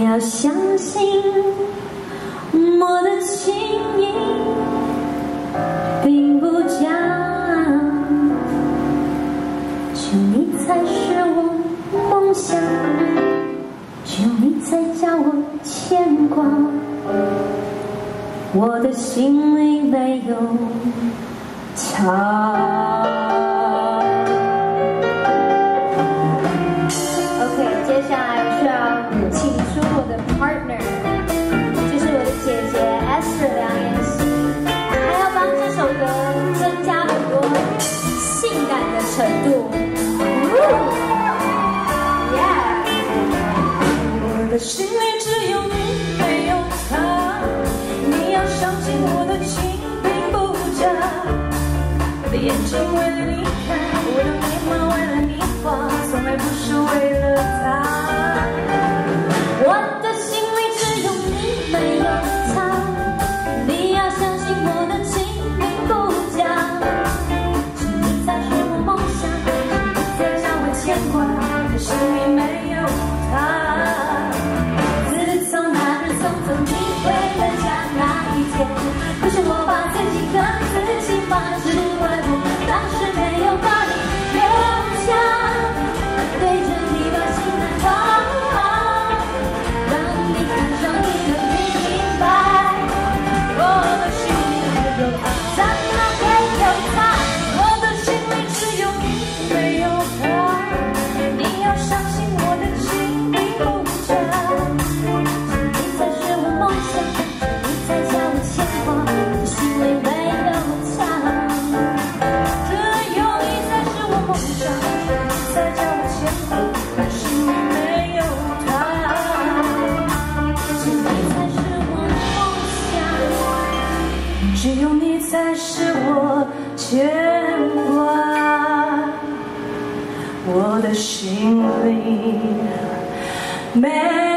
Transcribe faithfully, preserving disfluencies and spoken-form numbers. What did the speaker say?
要相信我的情意并不假，只有你才是我梦想，只有你才叫我牵挂，我的心里没有他。OK， 接下来我需要请出我的 partner， 就是我的姐姐 Esther 梁妍希，还要帮这首歌增加很多性感的程度。Yeah， 我的心里只有你，没有他。你要相信我的情并不假，我的眼睛为了你看，我的眉毛为了你画，从来不是为了他。我的心里只有你，没有他。你要相信我的情并不假，是你才是我梦想，你才叫我牵挂，可是你没有他。自从那日匆匆你回了家那一天，可是我把自己跟自己把持怪不，当时没有把你留下，对着你把心难放，让你看上你的你明白，我的心里没有他，怎么会有他？我的心里只有你，没有他。你要相信我的情并不假，你才是我梦想，你才叫我牵挂，我心里没有他。只有你才是我梦想，你才叫我牵挂，我心里没有他。只有你才是我梦想，只有你才是我牵挂，我的心里没